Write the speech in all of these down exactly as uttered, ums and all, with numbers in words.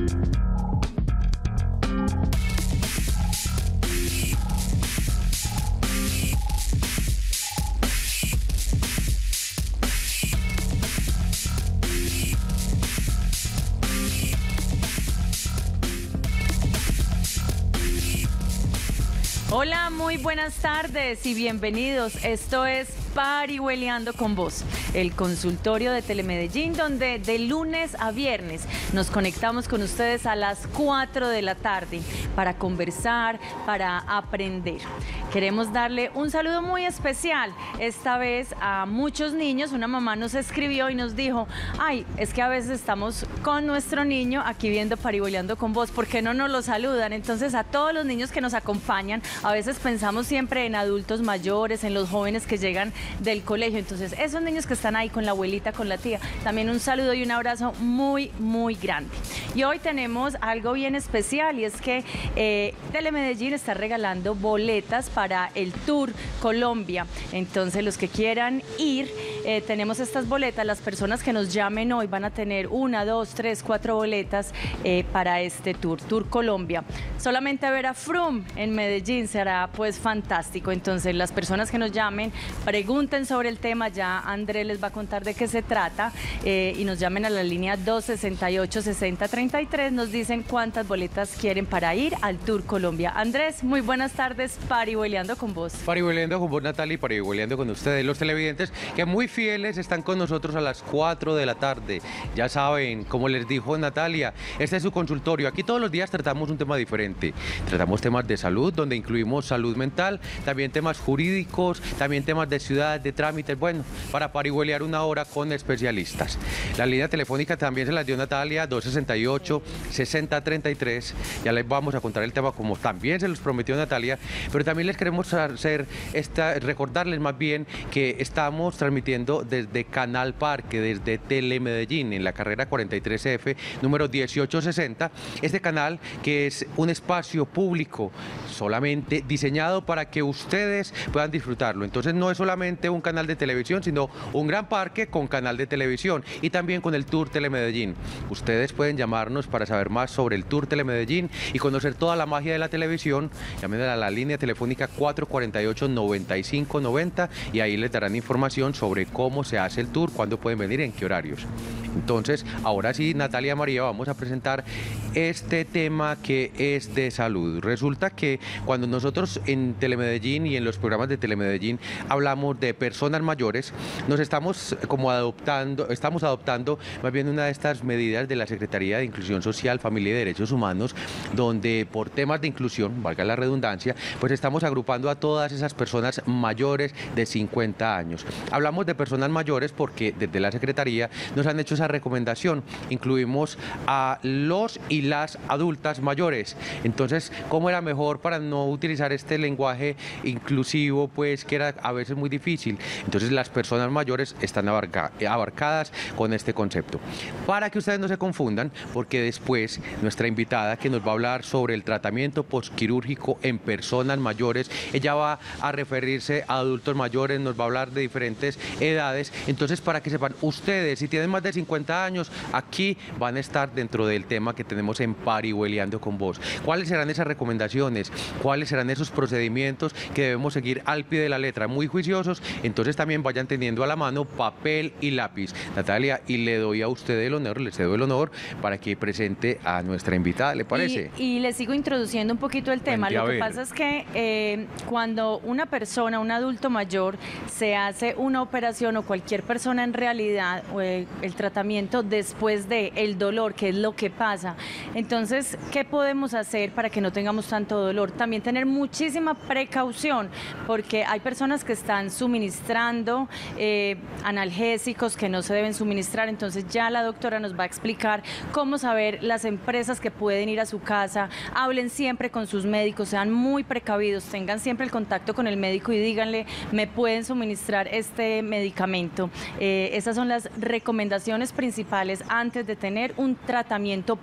Hola, muy buenas tardes y bienvenidos. Esto es Parihueliando con Vos, el consultorio de Telemedellín, donde de lunes a viernes nos conectamos con ustedes a las cuatro de la tarde para conversar, para aprender. Queremos darle un saludo muy especial, esta vez a muchos niños. Una mamá nos escribió y nos dijo, ay, es que a veces estamos con nuestro niño aquí viendo Parihueliando con Vos, ¿por qué no nos lo saludan? Entonces, a todos los niños que nos acompañan, a veces pensamos siempre en adultos mayores, en los jóvenes que llegan del colegio. Entonces, esos niños que están ahí con la abuelita, con la tía, también un saludo y un abrazo muy, muy grande. Y hoy tenemos algo bien especial, y es que eh, Telemedellín está regalando boletas para el Tour Colombia. Entonces, los que quieran ir, eh, tenemos estas boletas. Las personas que nos llamen hoy van a tener una, dos, tres, cuatro boletas eh, para este Tour, Tour Colombia. Solamente ver a Froome en Medellín será pues fantástico. Entonces, las personas que nos llamen, pregunten sobre el tema, ya Andrés les va a contar de qué se trata, eh, y nos llamen a la línea dos sesenta y ocho, sesenta treinta y tres, nos dicen cuántas boletas quieren para ir al Tour Colombia. Andrés, muy buenas tardes, Parihueliando con Vos. Parihueliando con vos, Natalia, y Parihueliando con ustedes, los televidentes que muy fieles están con nosotros a las cuatro de la tarde. Ya saben, como les dijo Natalia, este es su consultorio. Aquí todos los días tratamos un tema diferente. Tratamos temas de salud, donde incluimos salud mental, también temas jurídicos, también temas de ciudad, de trámites, bueno, para parihuelear una hora con especialistas. La línea telefónica también se la dio Natalia, dos sesenta y ocho, sesenta treinta y tres. Ya les vamos a contar el tema como también se los prometió Natalia, pero también les queremos hacer esta, recordarles más bien que estamos transmitiendo desde Canal Parque, desde Telemedellín, en la carrera cuarenta y tres F, número dieciocho sesenta. Este canal que es un espacio público solamente diseñado para que ustedes puedan disfrutarlo. Entonces no es solamente un canal de televisión, sino un gran parque con canal de televisión y también con el Tour Telemedellín. Ustedes pueden llamarnos para saber más sobre el Tour Telemedellín y conocer toda la magia de la televisión. Llamen a la línea telefónica cuatro cuarenta y ocho, noventa y cinco noventa y ahí les darán información sobre cómo se hace el tour, cuándo pueden venir, en qué horarios. Entonces, ahora sí, Natalia María, vamos a presentar este tema que es de salud. Resulta que cuando nosotros en Telemedellín y en los programas de Telemedellín hablamos de personas mayores, nos estamos como adoptando, estamos adoptando más bien una de estas medidas de la Secretaría de Inclusión Social, Familia y Derechos Humanos, donde por temas de inclusión, valga la redundancia, pues estamos agrupando a todas esas personas mayores de cincuenta años. Hablamos de personas mayores porque desde la Secretaría nos han hecho esa recomendación. Incluimos a los y las adultas mayores. Entonces, ¿cómo era mejor para no utilizar este lenguaje inclusivo, pues que era a veces muy difícil? Entonces, las personas mayores están abarca, abarcadas con este concepto. Para que ustedes no se confundan, porque después nuestra invitada que nos va a hablar sobre el tratamiento postquirúrgico en personas mayores, ella va a referirse a adultos mayores, nos va a hablar de diferentes edades. Entonces, para que sepan, ustedes, si tienen más de cincuenta años, aquí van a estar dentro del tema que tenemos en Parihueliando con Vos. ¿Cuáles serán esas recomendaciones? ¿Cuáles serán esos procedimientos que debemos seguir al pie de la letra? Muy juiciosos, entonces también vayan teniendo a la mano papel y lápiz. Natalia, y le doy a usted el honor, le cedo el honor para que presente a nuestra invitada, ¿le parece? Y, y le sigo introduciendo un poquito el tema. Cuente, Lo que ver. pasa es que eh, cuando una persona, un adulto mayor, se hace una operación, o cualquier persona en realidad, eh, el tratamiento después de el dolor, que es lo que pasa. Entonces, ¿qué podemos hacer para que no tengamos tanto dolor? También tener muchísima precaución, porque hay personas que están suministrando eh, analgésicos que no se deben suministrar. Entonces, ya la doctora nos va a explicar cómo saber las empresas que pueden ir a su casa. Hablen siempre con sus médicos, sean muy precavidos, tengan siempre el contacto con el médico y díganle, me pueden suministrar este medicamento. Eh, esas son las recomendaciones principales antes de tener un tratamiento postquirúrgico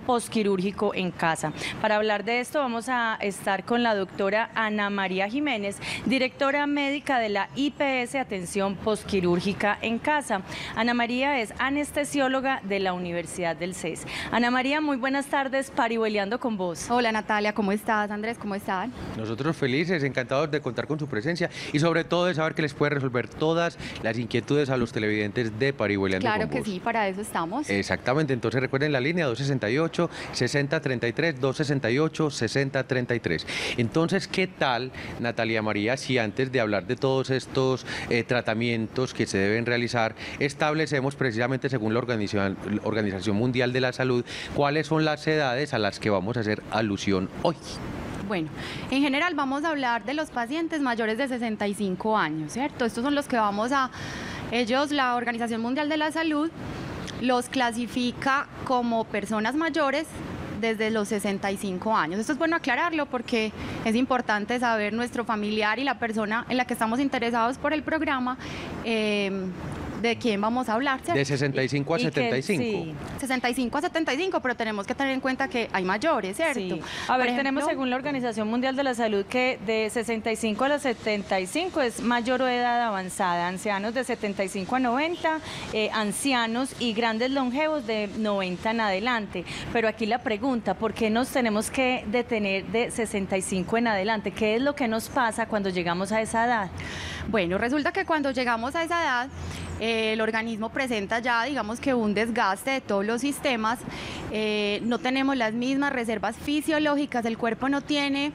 postquirúrgico en casa. Para hablar de esto vamos a estar con la doctora Ana María Jiménez, directora médica de la I P S Atención Postquirúrgica en Casa. Ana María es anestesióloga de la Universidad del C E S. Ana María, muy buenas tardes, parihueliando con vos. Hola Natalia, ¿cómo estás? Andrés, ¿cómo están? Nosotros felices, encantados de contar con su presencia y sobre todo de saber que les puede resolver todas las inquietudes a los televidentes de Parihueliando Claro con que vos. sí, para eso estamos. Exactamente, entonces recuerden la línea dos sesenta y ocho, sesenta treinta y tres, dos sesenta y ocho, sesenta treinta y tres. Entonces, ¿qué tal, Natalia María, si antes de hablar de todos estos eh, tratamientos que se deben realizar, establecemos precisamente según la Organización, Organización Mundial de la Salud, cuáles son las edades a las que vamos a hacer alusión hoy? Bueno, en general vamos a hablar de los pacientes mayores de sesenta y cinco años, ¿cierto? Estos son los que vamos a, ellos, la Organización Mundial de la Salud, los clasifica como personas mayores desde los sesenta y cinco años. Esto es bueno aclararlo porque es importante saber nuestro familiar y la persona en la que estamos interesados por el programa, eh, de quién vamos a hablar, ¿cierto? De sesenta y cinco a Y setenta y cinco. que, sí. sesenta y cinco a setenta y cinco, pero tenemos que tener en cuenta que hay mayores, ¿cierto? Sí. A ver, Por tenemos ejemplo, según la Organización Mundial de la Salud que de sesenta y cinco a los setenta y cinco es mayor o edad avanzada, ancianos de setenta y cinco a noventa, eh, ancianos y grandes longevos de noventa en adelante. Pero aquí la pregunta, ¿por qué nos tenemos que detener de sesenta y cinco en adelante? ¿Qué es lo que nos pasa cuando llegamos a esa edad? Bueno, resulta que cuando llegamos a esa edad, eh, el organismo presenta ya, digamos que un desgaste de todos los sistemas, eh, no tenemos las mismas reservas fisiológicas, el cuerpo no tiene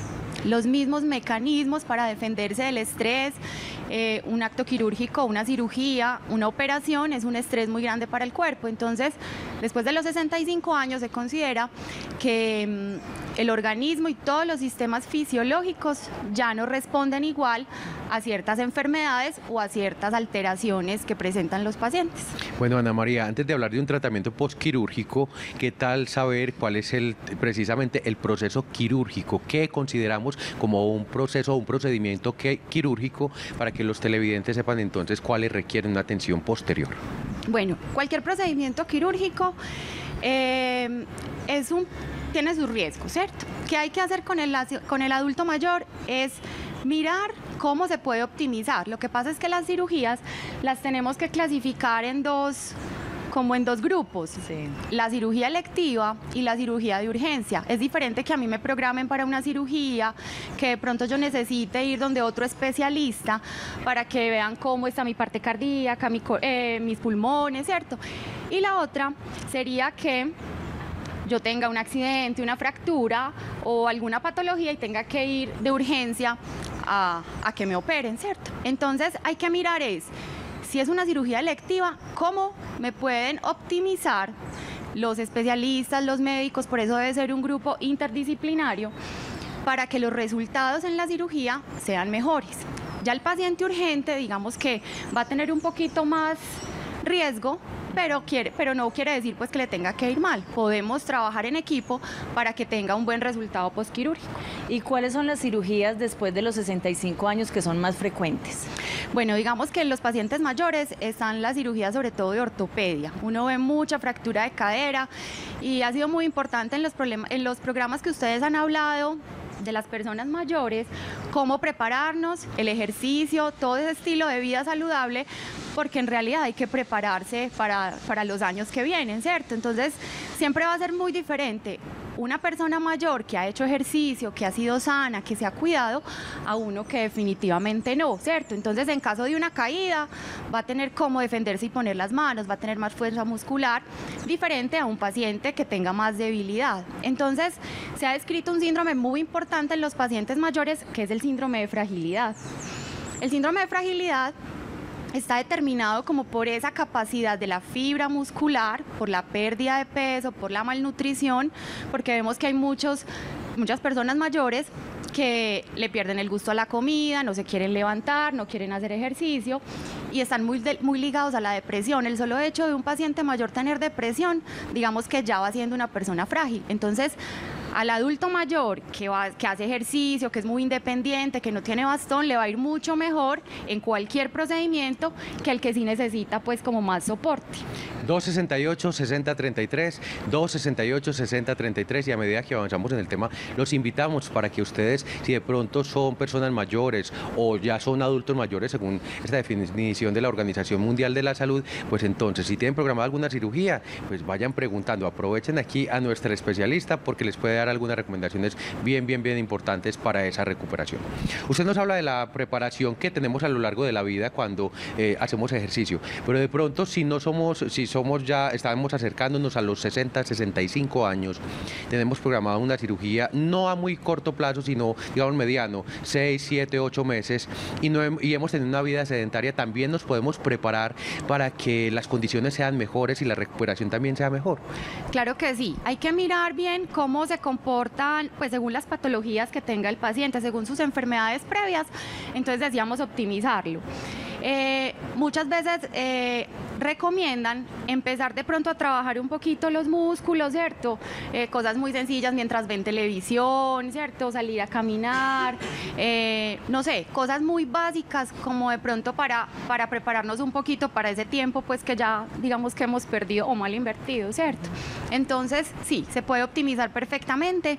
los mismos mecanismos para defenderse del estrés. Eh, un acto quirúrgico, una cirugía, una operación es un estrés muy grande para el cuerpo. Entonces, después de los sesenta y cinco años se considera que mmm, el organismo y todos los sistemas fisiológicos ya no responden igual a ciertas enfermedades o a ciertas alteraciones que presentan los pacientes. Bueno, Ana María, antes de hablar de un tratamiento postquirúrgico, ¿qué tal saber cuál es el precisamente el proceso quirúrgico? ¿Qué consideramos como un proceso o un procedimiento que, quirúrgico para que los televidentes sepan entonces cuáles requieren una atención posterior? Bueno, cualquier procedimiento quirúrgico eh, es un, tiene sus riesgos, ¿cierto? ¿Qué hay que hacer con el, con el adulto mayor? Es mirar cómo se puede optimizar. Lo que pasa es que las cirugías las tenemos que clasificar en dos, como en dos grupos, Sí. la cirugía electiva y la cirugía de urgencia. Es diferente que a mí me programen para una cirugía, que de pronto yo necesite ir donde otro especialista para que vean cómo está mi parte cardíaca, mi, eh, mis pulmones, ¿cierto? Y la otra sería que yo tenga un accidente, una fractura o alguna patología y tenga que ir de urgencia a, a que me operen, ¿cierto? Entonces hay que mirar es, si es una cirugía electiva, ¿cómo me pueden optimizar los especialistas, los médicos? Por eso debe ser un grupo interdisciplinario para que los resultados en la cirugía sean mejores. Ya el paciente urgente, digamos que va a tener un poquito más riesgo, pero, quiere, pero no quiere decir pues que le tenga que ir mal. Podemos trabajar en equipo para que tenga un buen resultado postquirúrgico. ¿Y cuáles son las cirugías después de los sesenta y cinco años que son más frecuentes? Bueno, digamos que en los pacientes mayores están las cirugías sobre todo de ortopedia. Uno ve mucha fractura de cadera y ha sido muy importante en los, problemas, en los programas que ustedes han hablado de las personas mayores, cómo prepararnos, el ejercicio, todo ese estilo de vida saludable, porque en realidad hay que prepararse para, para los años que vienen, ¿cierto? Entonces, siempre va a ser muy diferente una persona mayor que ha hecho ejercicio, que ha sido sana, que se ha cuidado, a uno que definitivamente no, ¿cierto? Entonces, en caso de una caída, va a tener cómo defenderse y poner las manos, va a tener más fuerza muscular, diferente a un paciente que tenga más debilidad. Entonces, se ha descrito un síndrome muy importante en los pacientes mayores, que es el síndrome de fragilidad. El síndrome de fragilidad está determinado como por esa capacidad de la fibra muscular, por la pérdida de peso, por la malnutrición, porque vemos que hay muchos, muchas personas mayores que le pierden el gusto a la comida, no se quieren levantar, no quieren hacer ejercicio y están muy, de, muy ligados a la depresión. El solo hecho de un paciente mayor tener depresión, digamos que ya va siendo una persona frágil. Entonces, Al adulto mayor que, va, que hace ejercicio, que es muy independiente, que no tiene bastón, le va a ir mucho mejor en cualquier procedimiento que el que sí necesita pues como más soporte. dos sesenta y ocho, sesenta treinta y tres, dos sesenta y ocho, sesenta treinta y tres, y a medida que avanzamos en el tema, los invitamos para que ustedes, si de pronto son personas mayores o ya son adultos mayores, según esta definición de la Organización Mundial de la Salud, pues entonces, si tienen programada alguna cirugía, pues vayan preguntando, aprovechen aquí a nuestra especialista porque les puede dar algunas recomendaciones bien, bien, bien importantes para esa recuperación. Usted nos habla de la preparación que tenemos a lo largo de la vida cuando eh, hacemos ejercicio, pero de pronto si no somos, si somos ya, estamos acercándonos a los sesenta, sesenta y cinco años, tenemos programada una cirugía no a muy corto plazo, sino digamos mediano, seis, siete, ocho meses, y, no, y hemos tenido una vida sedentaria, también nos podemos preparar para que las condiciones sean mejores y la recuperación también sea mejor. Claro que sí, hay que mirar bien cómo se comportan, pues según las patologías que tenga el paciente, según sus enfermedades previas, entonces decíamos optimizarlo. Eh, muchas veces eh, recomiendan empezar de pronto a trabajar un poquito los músculos, ¿cierto? Eh, cosas muy sencillas mientras ven televisión, ¿cierto? Salir a caminar, eh, no sé, cosas muy básicas como de pronto para, para prepararnos un poquito para ese tiempo pues que ya digamos que hemos perdido o mal invertido, ¿cierto? Entonces sí, se puede optimizar perfectamente,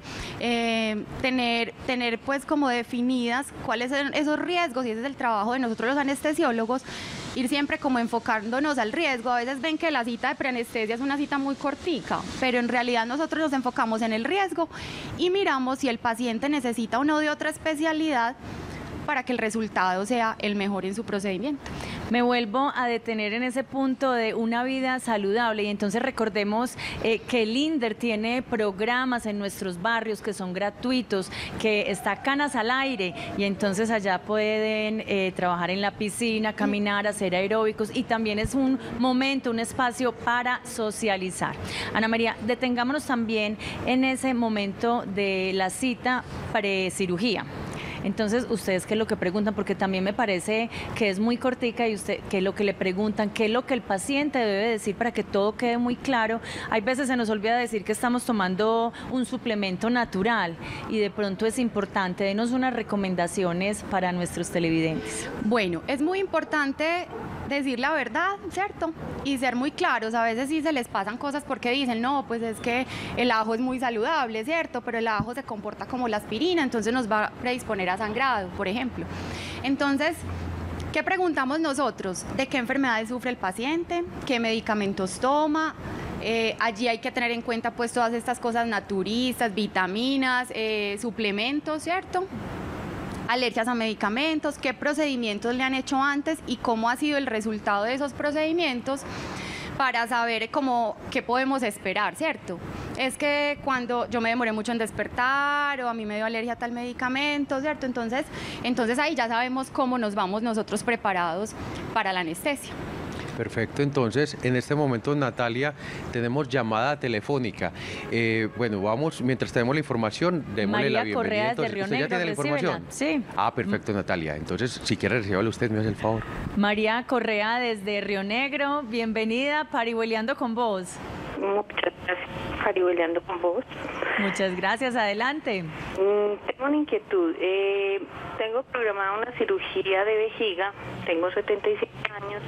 eh, tener, tener pues como definidas cuáles son esos riesgos, y ese es el trabajo de nosotros los anestesiólogos, ir siempre como enfocándonos al riesgo. A veces ven que la cita de preanestesia es una cita muy cortica, pero en realidad nosotros nos enfocamos en el riesgo y miramos si el paciente necesita o no de otra especialidad para que el resultado sea el mejor en su procedimiento. Me vuelvo a detener en ese punto de una vida saludable, y entonces recordemos eh, que el INDER tiene programas en nuestros barrios que son gratuitos, que está Canas al Aire, y entonces allá pueden eh, trabajar en la piscina, caminar, hacer aeróbicos, y también es un momento, un espacio para socializar. Ana María, detengámonos también en ese momento de la cita precirugía. Entonces, ustedes qué es lo que preguntan, porque también me parece que es muy cortica, y usted qué es lo que le preguntan, qué es lo que el paciente debe decir para que todo quede muy claro. Hay veces se nos olvida decir que estamos tomando un suplemento natural y de pronto es importante. Denos unas recomendaciones para nuestros televidentes. Bueno, es muy importante decir la verdad, ¿cierto? Y ser muy claros. A veces sí se les pasan cosas porque dicen, no, pues es que el ajo es muy saludable, ¿cierto? Pero el ajo se comporta como la aspirina, entonces nos va a predisponer a sangrado, por ejemplo. Entonces, ¿qué preguntamos nosotros? ¿De qué enfermedades sufre el paciente? ¿Qué medicamentos toma? Eh, allí hay que tener en cuenta pues todas estas cosas naturistas, vitaminas, eh, suplementos, ¿cierto? Alergias a medicamentos, qué procedimientos le han hecho antes y cómo ha sido el resultado de esos procedimientos, para saber cómo qué podemos esperar, ¿cierto? Es que cuando yo me demoré mucho en despertar, o a mí me dio alergia a tal medicamento, ¿cierto? Entonces, entonces ahí ya sabemos cómo nos vamos nosotros preparados para la anestesia. Perfecto, entonces en este momento, Natalia, tenemos llamada telefónica. Eh, bueno, vamos, mientras tenemos la información, démosle María la bienvenida. Correa desde Entonces, Río ¿usted ya Negro, tiene la información? Sí. Ah, perfecto, Natalia. Entonces, si quiere, recíbalo usted, me hace el favor. María Correa desde Río Negro, bienvenida, Parihueliando con vos. Muchas gracias, Parihueliando con vos. Muchas gracias, adelante. Mm, tengo una inquietud. Eh, tengo programada una cirugía de vejiga, tengo setenta y siete años.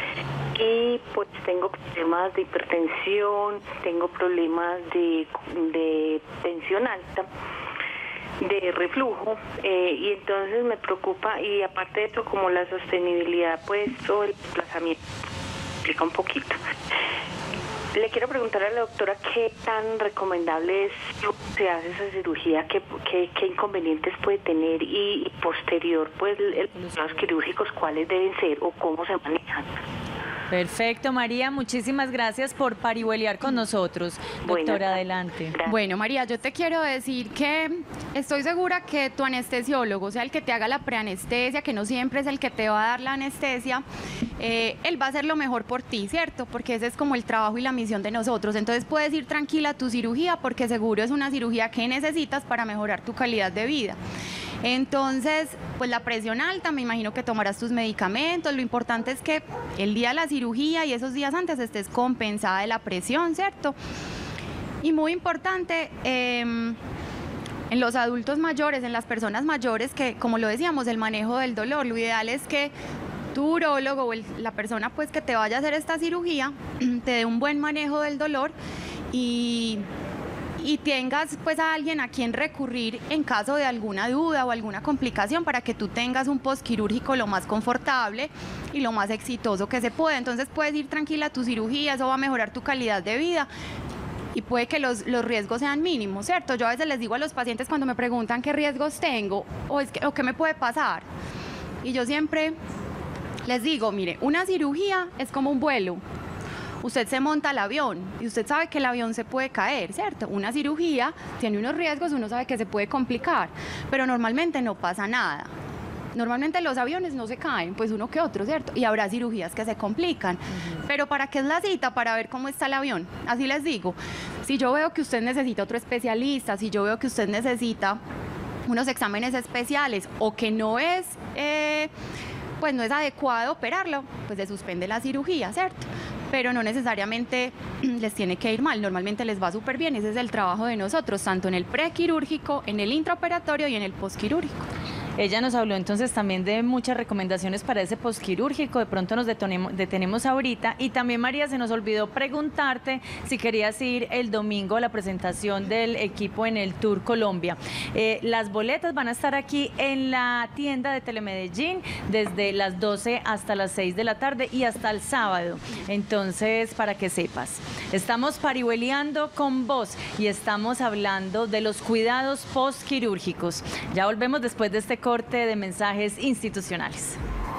Y pues tengo problemas de hipertensión, tengo problemas de, de tensión alta, de reflujo, eh, y entonces me preocupa, y aparte de eso, como la sostenibilidad, pues todo el desplazamiento explica un poquito. Le quiero preguntar a la doctora qué tan recomendable es se hace esa cirugía, qué, qué, qué inconvenientes puede tener, y, y posterior, pues el, los quirúrgicos cuáles deben ser o cómo se manejan. Perfecto, María, muchísimas gracias por parihueliar con nosotros. Doctora, bueno, adelante. Gracias. Bueno, María, yo te quiero decir que estoy segura que tu anestesiólogo, o sea, el que te haga la preanestesia, que no siempre es el que te va a dar la anestesia, eh, él va a hacer lo mejor por ti, ¿cierto? Porque ese es como el trabajo y la misión de nosotros. Entonces puedes ir tranquila a tu cirugía, porque seguro es una cirugía que necesitas para mejorar tu calidad de vida. Entonces, pues la presión alta, me imagino que tomarás tus medicamentos. Lo importante es que el día de la cirugía y esos días antes estés compensada de la presión, ¿cierto? Y muy importante, eh, en los adultos mayores, en las personas mayores, que como lo decíamos, el manejo del dolor, lo ideal es que tu urólogo o el, la persona pues que te vaya a hacer esta cirugía te dé un buen manejo del dolor y, y tengas pues a alguien a quien recurrir en caso de alguna duda o alguna complicación para que tú tengas un postquirúrgico lo más confortable y lo más exitoso que se pueda. Entonces puedes ir tranquila a tu cirugía, eso va a mejorar tu calidad de vida y puede que los, los riesgos sean mínimos, ¿cierto? Yo a veces les digo a los pacientes cuando me preguntan qué riesgos tengo o, es que, o qué me puede pasar, y yo siempre les digo, mire, una cirugía es como un vuelo. Usted se monta al avión y usted sabe que el avión se puede caer, ¿cierto? Una cirugía tiene unos riesgos, uno sabe que se puede complicar, pero normalmente no pasa nada. Normalmente los aviones no se caen, pues uno que otro, ¿cierto? Y habrá cirugías que se complican. Uh-huh. Pero ¿para qué es la cita? Para ver cómo está el avión. Así les digo, si yo veo que usted necesita otro especialista, si yo veo que usted necesita unos exámenes especiales o que no es, eh, pues no es adecuado operarlo, pues se suspende la cirugía, ¿cierto? Pero no necesariamente les tiene que ir mal, normalmente les va súper bien. Ese es el trabajo de nosotros, tanto en el prequirúrgico, en el intraoperatorio y en el postquirúrgico. Ella nos habló entonces también de muchas recomendaciones para ese posquirúrgico, de pronto nos detenemos, detenemos ahorita. Y también, María, se nos olvidó preguntarte si querías ir el domingo a la presentación del equipo en el Tour Colombia. Eh, las boletas van a estar aquí en la tienda de Telemedellín desde las doce hasta las seis de la tarde y hasta el sábado. Entonces, para que sepas, estamos parihueliando con vos y estamos hablando de los cuidados posquirúrgicos. Ya volvemos después de este corte de mensajes institucionales.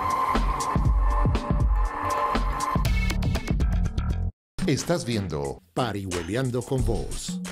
Estás viendo Parihueliando con Vos.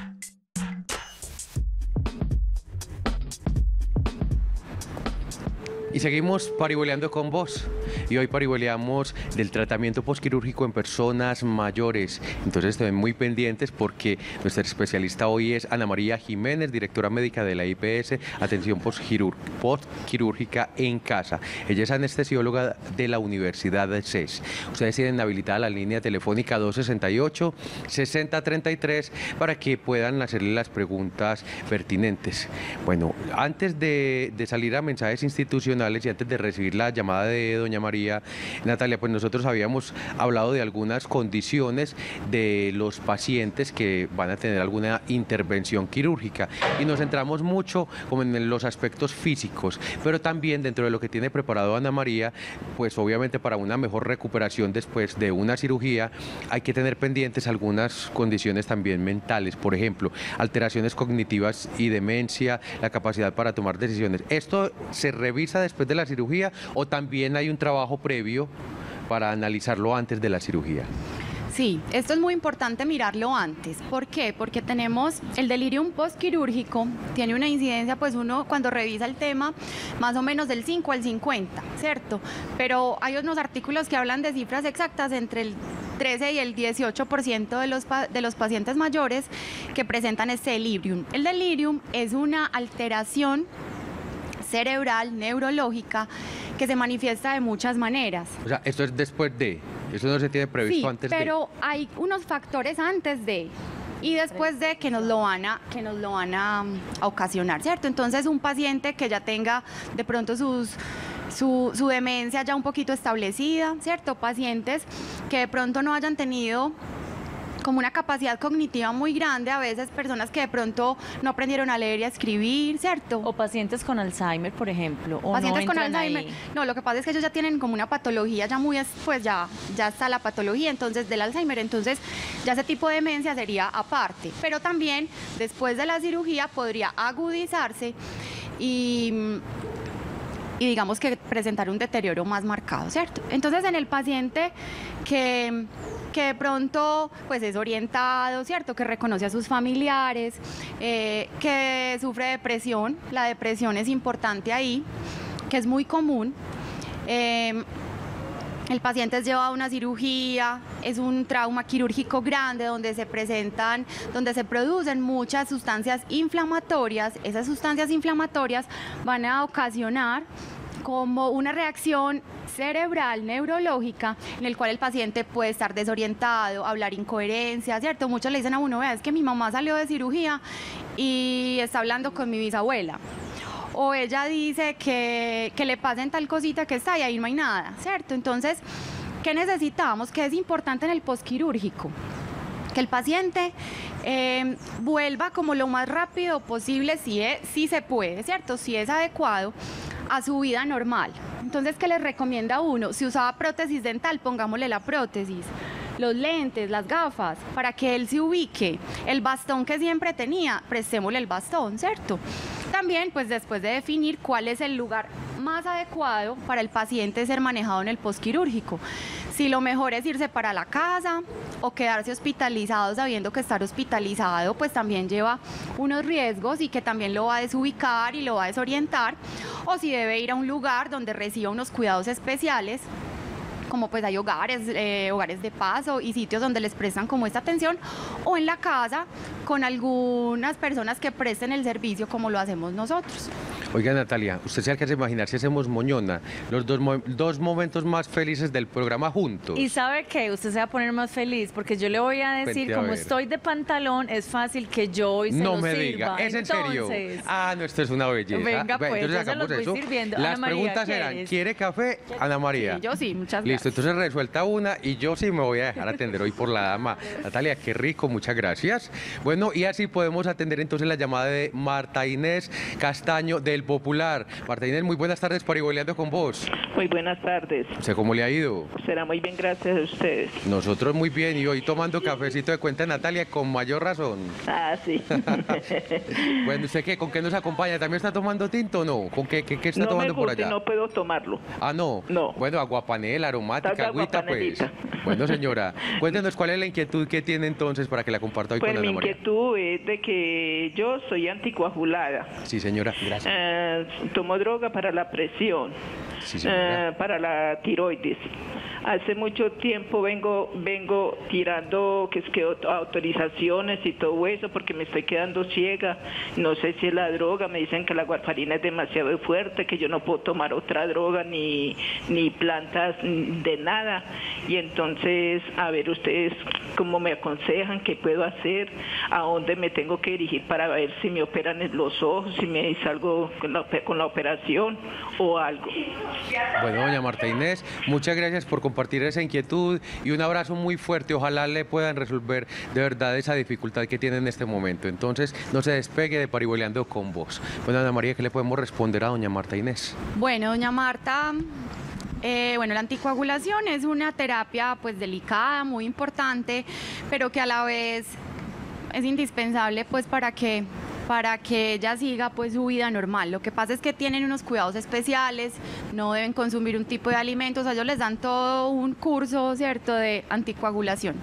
Y seguimos parihueliando con vos. Y hoy parihueleamos del tratamiento posquirúrgico en personas mayores. Entonces estén muy pendientes porque nuestra especialista hoy es Ana María Jiménez, directora médica de la I P S, atención postquirúrgica en casa. Ella es anestesióloga de la Universidad de C E S. Ustedes tienen habilitada la línea telefónica dos sesenta y ocho, sesenta treinta y tres para que puedan hacerle las preguntas pertinentes. Bueno, antes de, de salir a mensajes institucionales y antes de recibir la llamada de doña María, Natalia, pues nosotros habíamos hablado de algunas condiciones de los pacientes que van a tener alguna intervención quirúrgica y nos centramos mucho como en los aspectos físicos, pero también dentro de lo que tiene preparado Ana María, pues obviamente para una mejor recuperación después de una cirugía hay que tener pendientes algunas condiciones también mentales, por ejemplo, alteraciones cognitivas y demencia, la capacidad para tomar decisiones. ¿Esto se revisa después después de la cirugía o también hay un trabajo previo para analizarlo antes de la cirugía? Sí, esto es muy importante mirarlo antes. ¿Por qué? Porque tenemos el delirium postquirúrgico, tiene una incidencia, pues uno cuando revisa el tema, más o menos del cinco al cincuenta, ¿cierto? Pero hay unos artículos que hablan de cifras exactas entre el trece y el dieciocho por ciento de los, de los pacientes mayores que presentan este delirium. El delirium es una alteración cerebral, neurológica, que se manifiesta de muchas maneras. O sea, esto es después de, eso no se tiene previsto sí, antes de. Pero hay unos factores antes de y después de que nos lo van a, que nos lo van a, a ocasionar, ¿cierto? Entonces un paciente que ya tenga de pronto sus Su, su demencia ya un poquito establecida, ¿cierto? Pacientes que de pronto no hayan tenido como una capacidad cognitiva muy grande, a veces personas que de pronto no aprendieron a leer y a escribir, ¿cierto? O pacientes con Alzheimer, por ejemplo. O pacientes no con Alzheimer. Ahí. No, lo que pasa es que ellos ya tienen como una patología ya muy, pues ya, ya está la patología entonces del Alzheimer, entonces ya ese tipo de demencia sería aparte. Pero también después de la cirugía podría agudizarse y... y digamos que presentar un deterioro más marcado, ¿cierto? Entonces en el paciente que, que de pronto pues es orientado, ¿cierto? Que reconoce a sus familiares, eh, que sufre depresión, la depresión es importante ahí, que es muy común. Eh, El paciente es llevado a una cirugía, es un trauma quirúrgico grande donde se presentan, donde se producen muchas sustancias inflamatorias. Esas sustancias inflamatorias van a ocasionar como una reacción cerebral, neurológica, en el cual el paciente puede estar desorientado, hablar incoherencias, ¿cierto? Muchos le dicen a uno, vea, es que mi mamá salió de cirugía y está hablando con mi bisabuela. O ella dice que, que le pasen tal cosita que está y ahí no hay nada, ¿cierto? Entonces, ¿qué necesitamos? ¿Qué es importante en el posquirúrgico? Que el paciente eh, vuelva como lo más rápido posible, si, es, si se puede, ¿cierto? Si es adecuado, a su vida normal. Entonces, ¿qué les recomienda uno? Si usaba prótesis dental, pongámosle la prótesis. Los lentes, las gafas, para que él se ubique. El bastón que siempre tenía, prestémosle el bastón, ¿cierto? También, pues después de definir cuál es el lugar más adecuado para el paciente ser manejado en el posquirúrgico. Si lo mejor es irse para la casa o quedarse hospitalizado sabiendo que estar hospitalizado pues también lleva unos riesgos y que también lo va a desubicar y lo va a desorientar, o si debe ir a un lugar donde reciba unos cuidados especiales, como pues hay hogares, eh, hogares de paso y sitios donde les prestan como esta atención, o en la casa con algunas personas que presten el servicio como lo hacemos nosotros. Oiga, Natalia, usted se alcanza a imaginar si hacemos moñona, los dos, mo dos momentos más felices del programa juntos. Y sabe que usted se va a poner más feliz, porque yo le voy a decir, Cuente a como ver. estoy de pantalón, es fácil que yo hoy se No lo me sirva. diga, ¿es en serio? Entonces, Ah, no, esto es una belleza. Venga, pues, Entonces yo se hagamos los voy eso. sirviendo. Las Ana María, preguntas eran, ¿quieres? ¿quiere café, Ana María? Sí, yo sí, muchas Listo, gracias. entonces resuelta una y yo sí me voy a dejar atender hoy por la dama. Natalia, qué rico, muchas gracias. Bueno, y así podemos atender entonces la llamada de Marta Inés Castaño del Popular. Marta Inés, muy buenas tardes, Parihueliando con vos. Muy buenas tardes. ¿Usted cómo le ha ido? Será muy bien, gracias a ustedes. Nosotros muy bien, y hoy tomando cafecito de cuenta Natalia con mayor razón. Ah, sí. Bueno, ¿usted qué? ¿Con qué nos acompaña? ¿También está tomando tinto o no? ¿Con qué, qué, qué está no me tomando por gusta y allá? no puedo tomarlo. Ah, no. No. Bueno, aguapanela, aromática, Tal vez agüita, pues. aguapanelita. Bueno, señora, cuéntenos cuál es la inquietud que tiene entonces para que la comparta hoy Pues con mi Ana María. inquietud es de que yo soy anticoagulada. Sí, señora, gracias. Eh, tomo droga para la presión, Sí, señora. eh, para la tiroides. Hace mucho tiempo vengo vengo tirando que es que autorizaciones y todo eso porque me estoy quedando ciega. No sé si es la droga, me dicen que la warfarina es demasiado fuerte, que yo no puedo tomar otra droga ni, ni plantas de nada. Y entonces, a ver ustedes cómo me aconsejan, qué puedo hacer, a dónde me tengo que dirigir para ver si me operan en los ojos, si me salgo con la, con la operación o algo. Bueno, doña Marta Inés, muchas gracias por compartir esa inquietud y un abrazo muy fuerte. Ojalá le puedan resolver de verdad esa dificultad que tiene en este momento. Entonces, no se despegue de Parihueliando con vos. Bueno, Ana María, ¿qué le podemos responder a doña Marta Inés? Bueno, doña Marta, eh, bueno, la anticoagulación es una terapia pues delicada, muy importante, pero que a la vez es indispensable pues para que para que ella siga pues su vida normal. Lo que pasa es que tienen unos cuidados especiales, no deben consumir un tipo de alimentos, a ellos les dan todo un curso, ¿cierto?, de anticoagulación.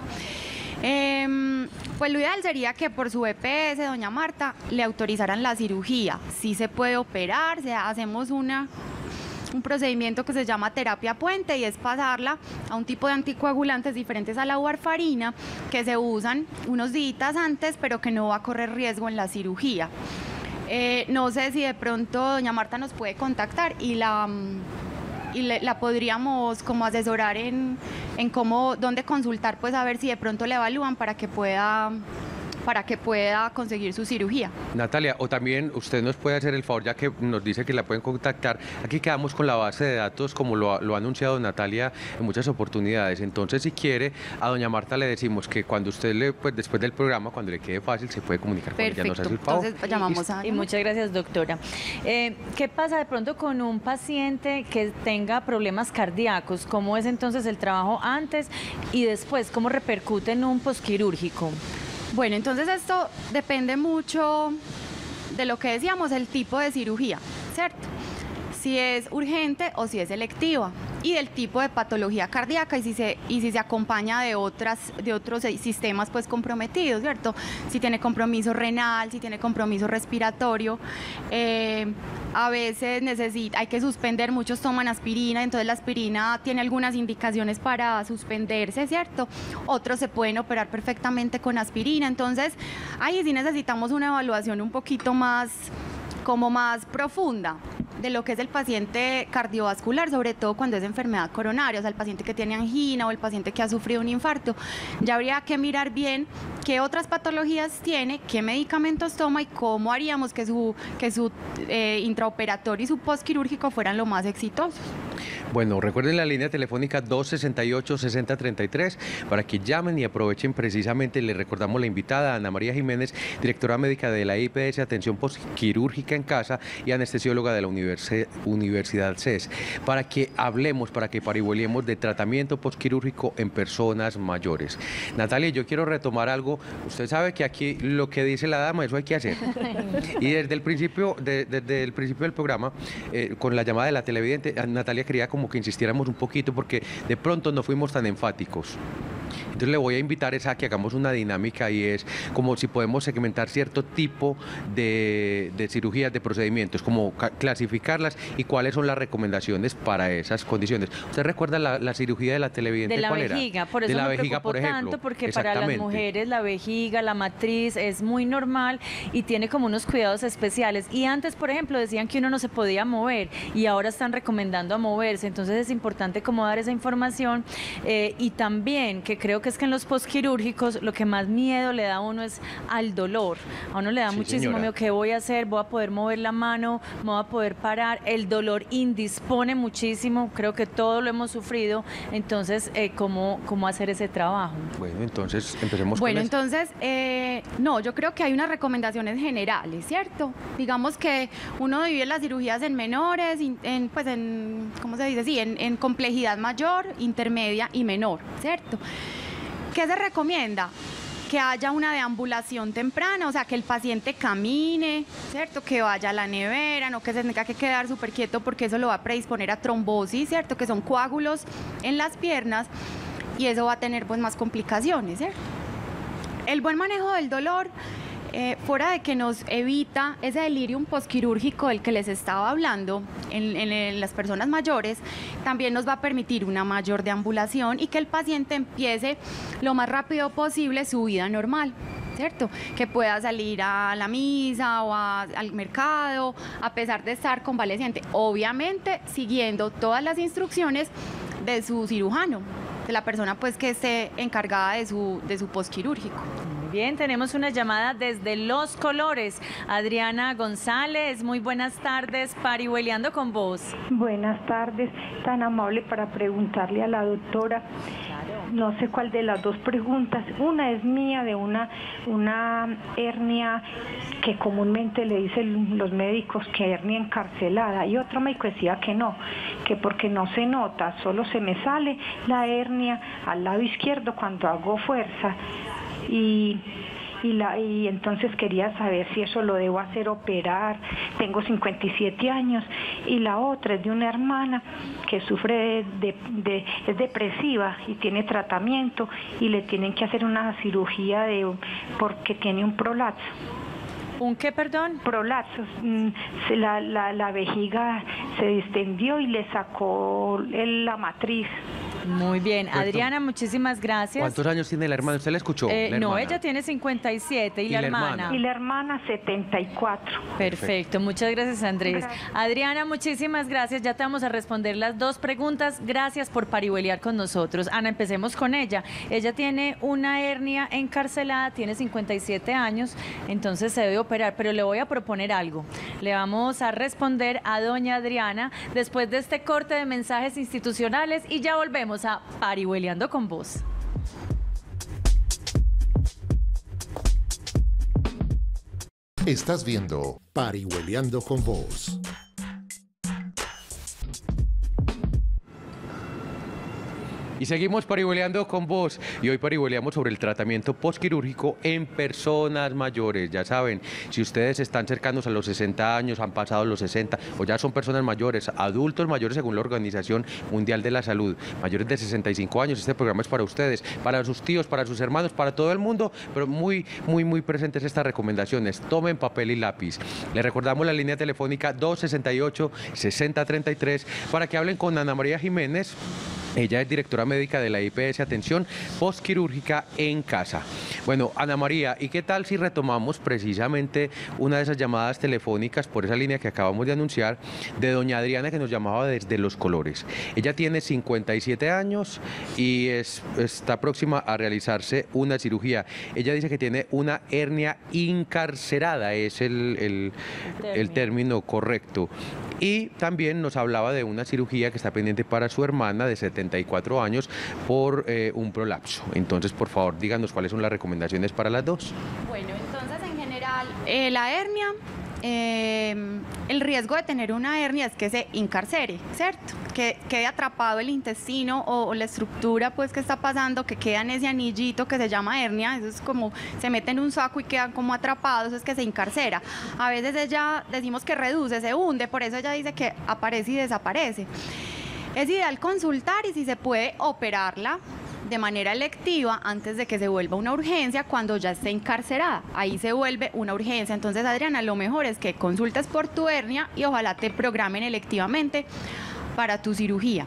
Eh, pues lo ideal sería que por su E P S, doña Marta, le autorizaran la cirugía. Sí se puede operar, se, hacemos una... un procedimiento que se llama terapia puente y es pasarla a un tipo de anticoagulantes diferentes a la warfarina que se usan unos días antes pero que no va a correr riesgo en la cirugía. Eh, no sé si de pronto doña Marta nos puede contactar y la, y le, la podríamos como asesorar en, en cómo, dónde consultar, pues a ver si de pronto le evalúan para que pueda... para que pueda conseguir su cirugía. Natalia, o también usted nos puede hacer el favor, ya que nos dice que la pueden contactar. Aquí quedamos con la base de datos, como lo, lo ha anunciado Natalia en muchas oportunidades. Entonces, si quiere, a doña Marta le decimos que cuando usted, le, pues después del programa, cuando le quede fácil, se puede comunicar con ella. Nos hace el favor. Entonces llamamos a... Y muchas gracias, doctora. Eh, ¿Qué pasa de pronto con un paciente que tenga problemas cardíacos? ¿Cómo es entonces el trabajo antes y después? ¿Cómo repercute en un posquirúrgico? Bueno, entonces esto depende mucho de lo que decíamos, el tipo de cirugía, ¿cierto? Si es urgente o si es selectiva y del tipo de patología cardíaca y si se, y si se acompaña de, otras, de otros sistemas pues comprometidos, ¿cierto? Si tiene compromiso renal, si tiene compromiso respiratorio, eh, a veces necesita, hay que suspender, muchos toman aspirina, entonces la aspirina tiene algunas indicaciones para suspenderse, ¿cierto? Otros se pueden operar perfectamente con aspirina, entonces ahí sí necesitamos una evaluación un poquito más, como más profunda. de lo que es el paciente cardiovascular, sobre todo cuando es enfermedad coronaria, o sea, el paciente que tiene angina o el paciente que ha sufrido un infarto. Ya habría que mirar bien qué otras patologías tiene, qué medicamentos toma y cómo haríamos que su, que su eh, intraoperatorio y su postquirúrgico fueran lo más exitosos. Bueno, recuerden la línea telefónica dos sesenta y ocho, sesenta treinta y tres para que llamen y aprovechen precisamente. Les recordamos la invitada Ana María Jiménez, directora médica de la I P S Atención Postquirúrgica en Casa y anestesióloga de la Universi- Universidad C E S, para que hablemos, para que parihueliemos de tratamiento postquirúrgico en personas mayores. Natalia, yo quiero retomar algo. Usted sabe que aquí lo que dice la dama, eso hay que hacer. Y desde el principio, de, desde el principio del programa, eh, con la llamada de la televidente, Natalia quería como que insistiéramos un poquito porque de pronto no fuimos tan enfáticos. Entonces le voy a invitar a que hagamos una dinámica y es como si podemos segmentar cierto tipo de, de cirugías, de procedimientos, como clasificarlas y cuáles son las recomendaciones para esas condiciones. ¿Usted recuerda la, la cirugía de la televidente? De la ¿Cuál vejiga, era? por eso de la me vejiga, preocupó por ejemplo. tanto, porque para las mujeres la vejiga, la matriz es muy normal y tiene como unos cuidados especiales. Y antes, por ejemplo, decían que uno no se podía mover y ahora están recomendando a moverse. Entonces es importante como dar esa información eh, y también que creo que es que en los postquirúrgicos lo que más miedo le da a uno es al dolor. A uno le da Sí, muchísimo señora. miedo. ¿Qué voy a hacer? ¿Voy a poder mover la mano? ¿Me voy a poder parar? El dolor indispone muchísimo. Creo que todo lo hemos sufrido. Entonces, eh, ¿cómo, cómo hacer ese trabajo? Bueno, entonces empecemos Bueno, con eso. entonces, eh, no, yo creo que hay unas recomendaciones generales, ¿cierto? Digamos que uno divide las cirugías en menores, in- en, pues en, ¿cómo se dice? Sí, en, en complejidad mayor, intermedia y menor, ¿cierto? ¿Qué se recomienda? Que haya una deambulación temprana, o sea, que el paciente camine, ¿cierto? Que vaya a la nevera, no que se tenga que quedar súper quieto porque eso lo va a predisponer a trombosis, ¿cierto? Que son coágulos en las piernas y eso va a tener pues más complicaciones, ¿cierto? El buen manejo del dolor, eh, fuera de que nos evita ese delirium postquirúrgico del que les estaba hablando en, en- en las personas mayores, también nos va a permitir una mayor deambulación y que el paciente empiece lo más rápido posible su vida normal, ¿cierto? Que pueda salir a la misa o a- al mercado, a pesar de estar convaleciente, obviamente siguiendo todas las instrucciones de su cirujano, de la persona pues que esté encargada de su, de su postquirúrgico. Muy bien, tenemos una llamada desde Los Colores. Adriana González, muy buenas tardes, parihueliando con vos. Buenas tardes, tan amable para preguntarle a la doctora, no sé cuál de las dos preguntas, una es mía de una, una hernia que comúnmente le dicen los médicos que hernia encarcelada y otro médico decía que no, que porque no se nota, solo se me sale la hernia al lado izquierdo cuando hago fuerza. Y, y, la, y entonces quería saber si eso lo debo hacer operar. Tengo cincuenta y siete años y la otra es de una hermana que sufre de, de, es depresiva y tiene tratamiento y le tienen que hacer una cirugía de porque tiene un prolapso. ¿Un qué, perdón? Prolapsos, mm, se la, la, la vejiga se distendió y le sacó el- la matriz. Muy bien, ¿Cuánto? Adriana, muchísimas gracias. ¿Cuántos años tiene la hermana? ¿Usted la escuchó? Eh, la no, hermana? ella tiene cincuenta y siete y, ¿Y la, la hermana. hermana? Y la hermana setenta y cuatro. Perfecto, muchas gracias Andrés. Gracias. Adriana, muchísimas gracias. Ya te vamos a responder las dos preguntas. Gracias por parihueliar con nosotros. Ana, empecemos con ella. Ella tiene una hernia encarcelada, tiene cincuenta y siete años, entonces se debe operar, pero le voy a proponer algo. Le vamos a responder a doña Adriana después de este corte de mensajes institucionales y ya volvemos a Parihueliando con vos. Estás viendo Parihueliando con Vos. Y seguimos parihueliando con vos. Y hoy parihueleamos sobre el tratamiento postquirúrgico en personas mayores. Ya saben, si ustedes están cercanos a los sesenta años, han pasado los sesenta, o ya son personas mayores, adultos mayores según la Organización Mundial de la Salud, mayores de sesenta y cinco años, este programa es para ustedes, para sus tíos, para sus hermanos, para todo el mundo, pero muy, muy, muy presentes estas recomendaciones. Tomen papel y lápiz. Les recordamos la línea telefónica dos sesenta y ocho, sesenta treinta y tres para que hablen con Ana María Jiménez, Ella es directora médica de la I P S Atención Postquirúrgica en Casa. Bueno, Ana María, ¿y qué tal si retomamos precisamente una de esas llamadas telefónicas por esa línea que acabamos de anunciar de doña Adriana, que nos llamaba desde Los Colores? Ella tiene cincuenta y siete años y es, está próxima a realizarse una cirugía. Ella dice que tiene una hernia incarcerada, es el, el, el término correcto. Y también nos hablaba de una cirugía que está pendiente para su hermana de setenta y cuatro años por eh, un prolapso. Entonces, por favor, díganos cuáles son las recomendaciones para las dos. Bueno, entonces en general, eh, la hernia, eh, el riesgo de tener una hernia es que se incarcere, ¿cierto? Que quede atrapado el intestino o, o la estructura pues que está pasando, que queda en ese anillito que se llama hernia. Eso es como se mete en un saco y quedan como atrapados, eso es que se incarcera. A veces ella decimos que reduce, se hunde, por eso ella dice que aparece y desaparece. Es ideal consultar y si se puede operarla de manera electiva antes de que se vuelva una urgencia cuando ya esté encarcerada. Ahí se vuelve una urgencia. Entonces, Adriana, lo mejor es que consultes por tu hernia y ojalá te programen electivamente para tu cirugía.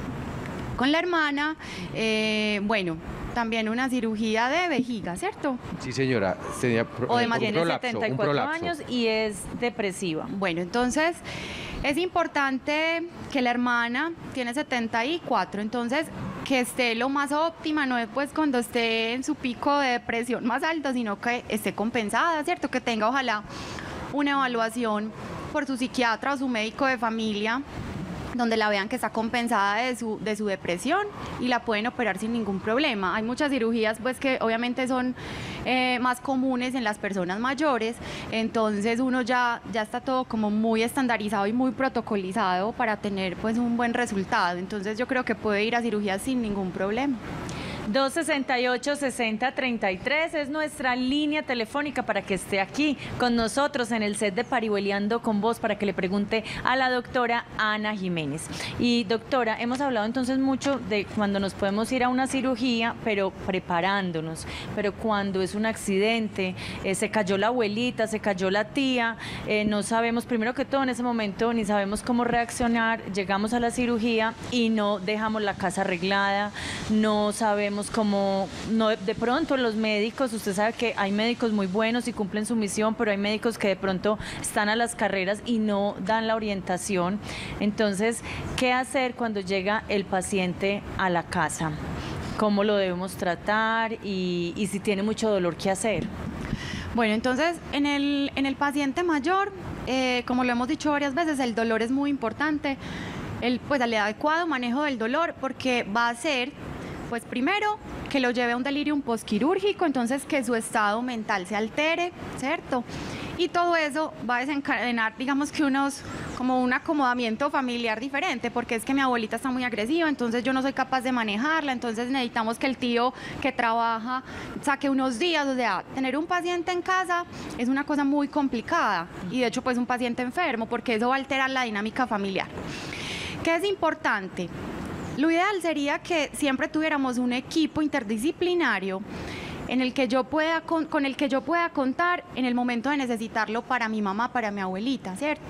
Con la hermana, eh, bueno, también una cirugía de vejiga, ¿cierto? Sí, señora. Tenía pro, o de un más tiene prolapso, setenta y cuatro años y es depresiva. Bueno, entonces es importante que la hermana tiene setenta y cuatro, entonces que esté lo más óptima, no es pues cuando esté en su pico de depresión más alto, sino que esté compensada, ¿cierto? Que tenga ojalá una evaluación por su psiquiatra o su médico de familia, donde la vean que está compensada de su, de su depresión y la pueden operar sin ningún problema. Hay muchas cirugías pues que obviamente son eh, más comunes en las personas mayores, entonces uno ya, ya está todo como muy estandarizado y muy protocolizado para tener pues un buen resultado, entonces yo creo que puede ir a cirugía sin ningún problema. dos sesenta y ocho, sesenta treinta y tres es nuestra línea telefónica para que esté aquí con nosotros en el set de Parihueliando con Vos para que le pregunte a la doctora Ana Jiménez. Y doctora, hemos hablado entonces mucho de cuando nos podemos ir a una cirugía, pero preparándonos, pero cuando es un accidente, eh, se cayó la abuelita, se cayó la tía, eh, no sabemos primero que todo en ese momento, ni sabemos cómo reaccionar, llegamos a la cirugía y no dejamos la casa arreglada, no sabemos como, no, de pronto los médicos, usted sabe que hay médicos muy buenos y cumplen su misión, pero hay médicos que de pronto están a las carreras y no dan la orientación. Entonces, ¿qué hacer cuando llega el paciente a la casa? ¿Cómo lo debemos tratar? Y, y si tiene mucho dolor, ¿qué hacer? Bueno, entonces, en el, en el paciente mayor, eh, como lo hemos dicho varias veces, el dolor es muy importante. El, pues, el adecuado manejo del dolor, porque va a ser pues primero, que lo lleve a un delirium postquirúrgico, entonces que su estado mental se altere, ¿cierto? Y todo eso va a desencadenar, digamos que unos, como un acomodamiento familiar diferente, porque es que mi abuelita está muy agresiva, entonces yo no soy capaz de manejarla, entonces necesitamos que el tío que trabaja saque unos días, o sea, tener un paciente en casa es una cosa muy complicada, y de hecho pues un paciente enfermo, porque eso va a alterar la dinámica familiar. ¿Qué es importante? Lo ideal sería que siempre tuviéramos un equipo interdisciplinario en el que yo pueda con, con el que yo pueda contar en el momento de necesitarlo para mi mamá, para mi abuelita, ¿cierto?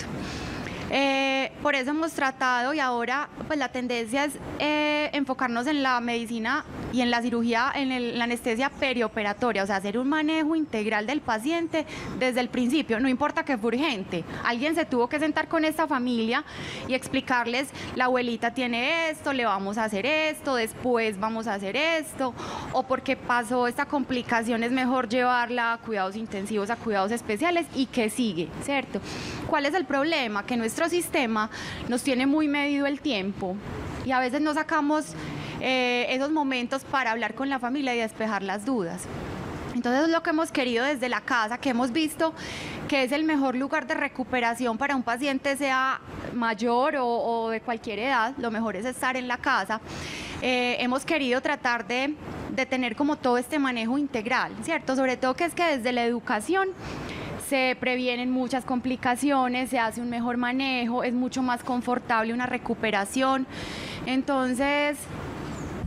Eh, por eso hemos tratado y ahora pues la tendencia es eh, enfocarnos en la medicina y en la cirugía, en el, la anestesia perioperatoria, o sea, hacer un manejo integral del paciente desde el principio, no importa que fue urgente. Alguien se tuvo que sentar con esta familia y explicarles, la abuelita tiene esto, le vamos a hacer esto, después vamos a hacer esto, o porque pasó esta complicación es mejor llevarla a cuidados intensivos, a cuidados especiales y que sigue, ¿cierto? ¿Cuál es el problema? Que nuestro sistema nos tiene muy medido el tiempo y a veces no sacamos eh, esos momentos para hablar con la familia y despejar las dudas. Entonces es lo que hemos querido desde la casa, que hemos visto que es el mejor lugar de recuperación para un paciente, sea mayor o, o de cualquier edad, lo mejor es estar en la casa. Eh, hemos querido tratar de, de tener como todo este manejo integral, ¿cierto? Sobre todo que es que desde la educación se previenen muchas complicaciones, se hace un mejor manejo, es mucho más confortable una recuperación. Entonces,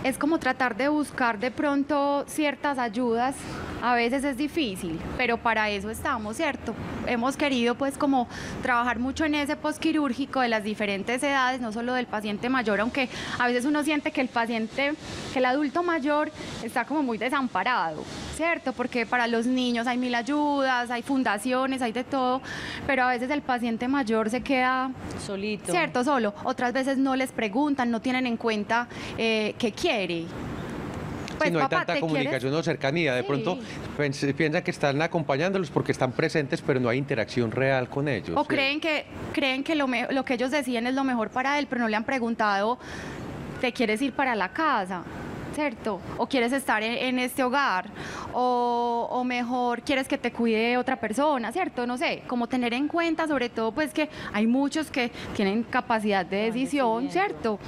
es como tratar de buscar de pronto ciertas ayudas. A veces es difícil, pero para eso estamos, ¿cierto? Hemos querido pues como trabajar mucho en ese posquirúrgico de las diferentes edades, no solo del paciente mayor, aunque a veces uno siente que el paciente, que el adulto mayor está como muy desamparado, ¿cierto? Porque para los niños hay mil ayudas, hay fundaciones, hay de todo, pero a veces el paciente mayor se queda solito, ¿cierto? Solo. Otras veces no les preguntan, no tienen en cuenta eh, qué quiere. Pues, si no hay tanta comunicación o cercanía, de sí. pronto piensan que están acompañándolos porque están presentes, pero no hay interacción real con ellos. O sí. creen que, creen que lo, me, lo que ellos deciden es lo mejor para él, pero no le han preguntado, ¿te quieres ir para la casa? ¿Cierto? O quieres estar en, en este hogar, o, o mejor quieres que te cuide otra persona, ¿cierto? No sé, como tener en cuenta sobre todo pues que hay muchos que tienen capacidad de decisión, ¿cierto?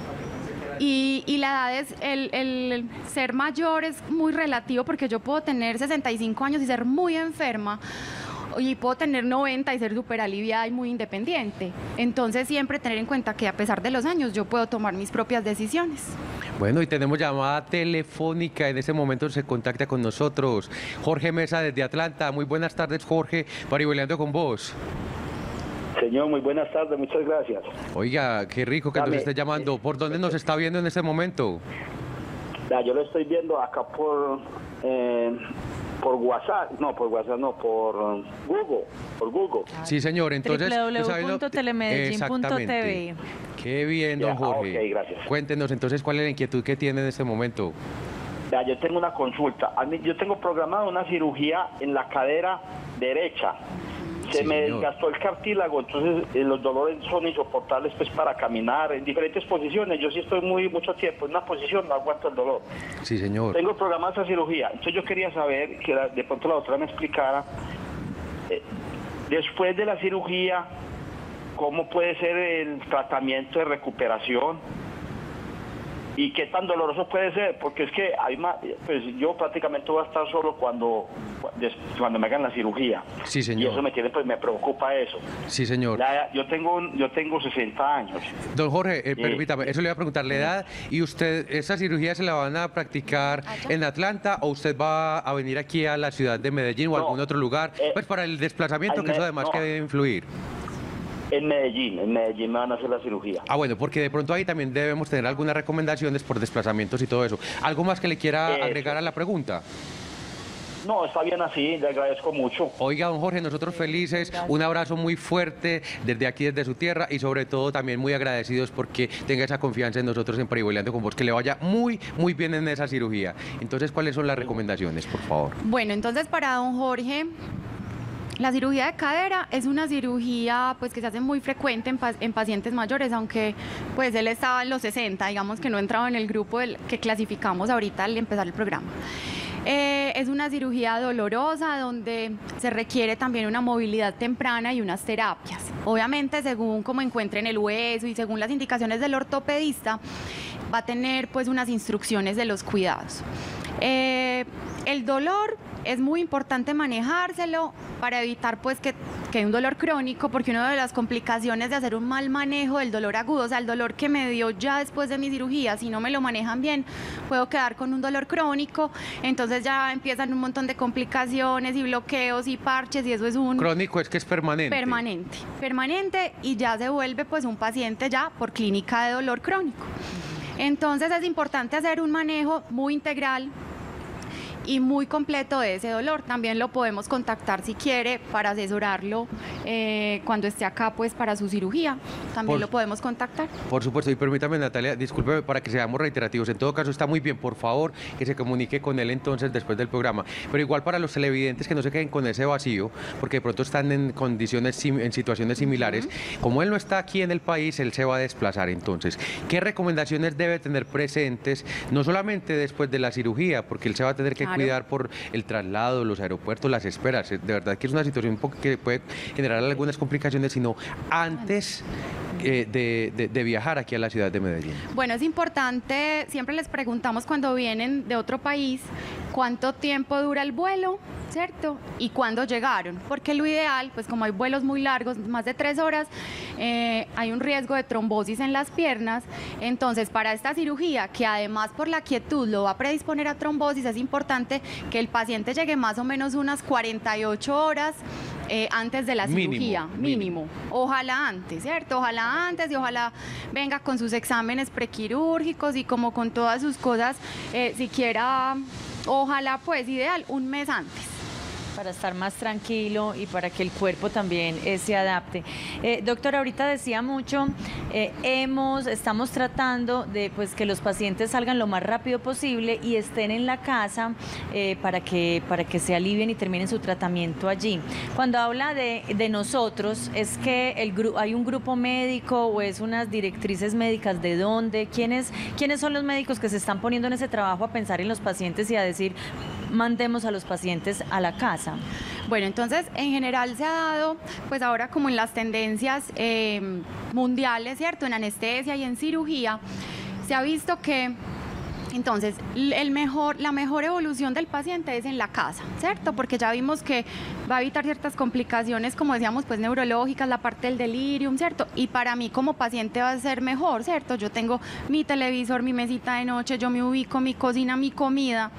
Y, y la edad es, el, el ser mayor es muy relativo porque yo puedo tener sesenta y cinco años y ser muy enferma, y puedo tener noventa y ser súper aliviada y muy independiente. Entonces siempre tener en cuenta que a pesar de los años yo puedo tomar mis propias decisiones. Bueno, y tenemos llamada telefónica, en este momento se contacta con nosotros Jorge Mesa desde Atlanta. Muy buenas tardes, Jorge, Parihueliando con vos. Señor, muy buenas tardes, muchas gracias. Oiga, qué rico que Dame, nos esté llamando. ¿Por dónde nos está viendo en este momento? Ya, yo lo estoy viendo acá por eh, por WhatsApp, no, por WhatsApp, no, por um, Google, por Google. Sí, señor, entonces... doble u doble u doble u punto telemedellín punto t v. Qué bien, don ya, Jorge. Ok, gracias. Cuéntenos entonces cuál es la inquietud que tiene en este momento. Ya, yo tengo una consulta. A mí, yo tengo programada una cirugía en la cadera derecha. Se sí, me señor. desgastó el cartílago, entonces eh, los dolores son insoportables pues para caminar en diferentes posiciones. Yo sí estoy muy mucho tiempo en una posición, no aguanto el dolor. Sí, señor. Tengo programada esa cirugía. Entonces yo quería saber, que la, de pronto la doctora me explicara, eh, después de la cirugía, cómo puede ser el tratamiento de recuperación y qué tan doloroso puede ser, porque es que hay más, pues yo prácticamente voy a estar solo cuando cuando me hagan la cirugía. Sí, señor. Y eso me tiene, pues me preocupa eso. Sí, señor. La, yo tengo yo tengo sesenta años. Don Jorge, eh, sí. permítame, eso le voy a preguntar la edad, y usted, ¿esa cirugía se la van a practicar ¿Allá? en Atlanta o usted va a venir aquí a la ciudad de Medellín o no, algún otro lugar? Eh, pues para el desplazamiento, que eso además no. que debe influir. En Medellín, en Medellín me van a hacer la cirugía. Ah, bueno, porque de pronto ahí también debemos tener algunas recomendaciones por desplazamientos y todo eso. ¿Algo más que le quiera eso. agregar a la pregunta? No, está bien así, le agradezco mucho. Oiga, don Jorge, nosotros felices, un abrazo muy fuerte desde aquí, desde su tierra, y sobre todo también muy agradecidos porque tenga esa confianza en nosotros en Parihueliando con vos, que le vaya muy, muy bien en esa cirugía. Entonces, ¿cuáles son las recomendaciones, por favor? Bueno, entonces para don Jorge... La cirugía de cadera es una cirugía pues que se hace muy frecuente en, pa en pacientes mayores, aunque pues él estaba en los sesenta, digamos que no entraba en el grupo del que clasificamos ahorita al empezar el programa. Eh, es una cirugía dolorosa donde se requiere también una movilidad temprana y unas terapias. Obviamente, según cómo encuentren el hueso y según las indicaciones del ortopedista, va a tener pues unas instrucciones de los cuidados. Eh, el dolor es muy importante manejárselo para evitar pues que, que un dolor crónico, porque una de las complicaciones de hacer un mal manejo del dolor agudo, o sea, el dolor que me dio ya después de mi cirugía, si no me lo manejan bien, puedo quedar con un dolor crónico, entonces ya empiezan un montón de complicaciones y bloqueos y parches, y eso es un... Crónico es que es permanente. Permanente, permanente, y ya se vuelve pues un paciente ya por clínica de dolor crónico. Entonces es importante hacer un manejo muy integral y muy completo de ese dolor. También lo podemos contactar si quiere para asesorarlo eh, cuando esté acá pues para su cirugía. También por, lo podemos contactar. Por supuesto, y permítame, Natalia, discúlpeme para que seamos reiterativos. En todo caso está muy bien, por favor, que se comunique con él entonces después del programa. Pero igual para los televidentes que no se queden con ese vacío, porque de pronto están en condiciones, en situaciones similares. Uh-huh. Como él no está aquí en el país, él se va a desplazar entonces. ¿Qué recomendaciones debe tener presentes, no solamente después de la cirugía, porque él se va a tener que claro. cuidar por el traslado, los aeropuertos, las esperas? De verdad que es una situación que puede generar algunas complicaciones, sino antes eh, de, de, de viajar aquí a la ciudad de Medellín. Bueno, es importante, siempre les preguntamos cuando vienen de otro país, ¿cuánto tiempo dura el vuelo? ¿cierto? Y cuándo llegaron, porque lo ideal, pues como hay vuelos muy largos, más de tres horas, eh, hay un riesgo de trombosis en las piernas. Entonces, para esta cirugía, que además por la quietud lo va a predisponer a trombosis, es importante que el paciente llegue más o menos unas cuarenta y ocho horas Eh, antes de la cirugía, mínimo, mínimo. mínimo. Ojalá antes, ¿cierto? Ojalá antes y ojalá venga con sus exámenes prequirúrgicos y como con todas sus cosas, eh, siquiera, ojalá pues ideal, un mes antes. Para estar más tranquilo y para que el cuerpo también eh, se adapte. Eh, doctora, ahorita decía mucho, eh, hemos, estamos tratando de pues que los pacientes salgan lo más rápido posible y estén en la casa eh, para, que, para que se alivien y terminen su tratamiento allí. Cuando habla de, de nosotros, ¿es que el gru hay un grupo médico o es unas directrices médicas de dónde? ¿Quiénes, ¿Quiénes son los médicos que se están poniendo en ese trabajo a pensar en los pacientes y a decir, mandemos a los pacientes a la casa? Bueno, entonces en general se ha dado, pues ahora como en las tendencias eh, mundiales, ¿cierto? En anestesia y en cirugía, se ha visto que entonces el mejor, la mejor evolución del paciente es en la casa, ¿cierto? Porque ya vimos que va a evitar ciertas complicaciones, como decíamos, pues neurológicas, la parte del delirium, ¿cierto? Y para mí como paciente va a ser mejor, ¿cierto? Yo tengo mi televisor, mi mesita de noche, yo me ubico, mi cocina, mi comida.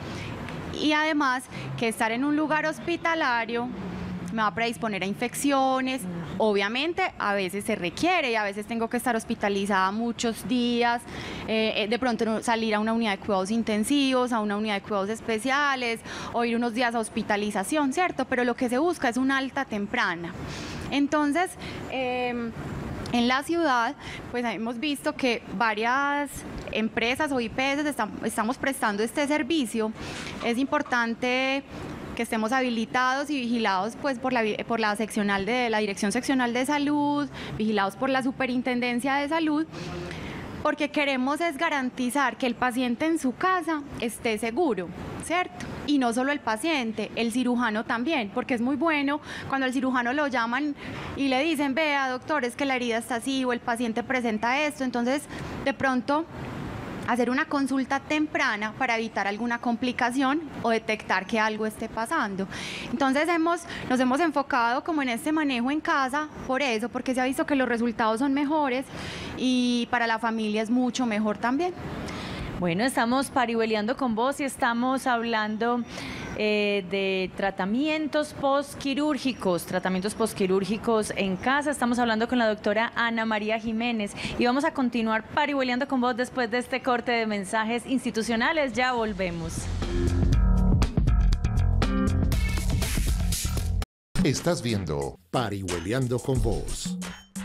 Y además que estar en un lugar hospitalario me va a predisponer a infecciones. Obviamente a veces se requiere y a veces tengo que estar hospitalizada muchos días, eh, de pronto salir a una unidad de cuidados intensivos, a una unidad de cuidados especiales o ir unos días a hospitalización, ¿cierto? Pero lo que se busca es una alta temprana. Entonces, eh, en la ciudad, pues hemos visto que varias empresas o I P S están, estamos prestando este servicio. Es importante que estemos habilitados y vigilados pues por la, por la seccional de la Dirección Seccional de Salud, vigilados por la Superintendencia de Salud, porque queremos es garantizar que el paciente en su casa esté seguro, ¿cierto? Y no solo el paciente, el cirujano también, porque es muy bueno cuando al cirujano lo llaman y le dicen, vea doctor, es que la herida está así o el paciente presenta esto, entonces de pronto hacer una consulta temprana para evitar alguna complicación o detectar que algo esté pasando. Entonces hemos, nos hemos enfocado como en este manejo en casa, por eso, porque se ha visto que los resultados son mejores y para la familia es mucho mejor también. Bueno, estamos parihueleando con vos y estamos hablando eh, de tratamientos postquirúrgicos, tratamientos postquirúrgicos en casa. Estamos hablando con la doctora Ana María Jiménez y vamos a continuar parihueleando con vos después de este corte de mensajes institucionales. Ya volvemos. Estás viendo Parihueleando con Vos.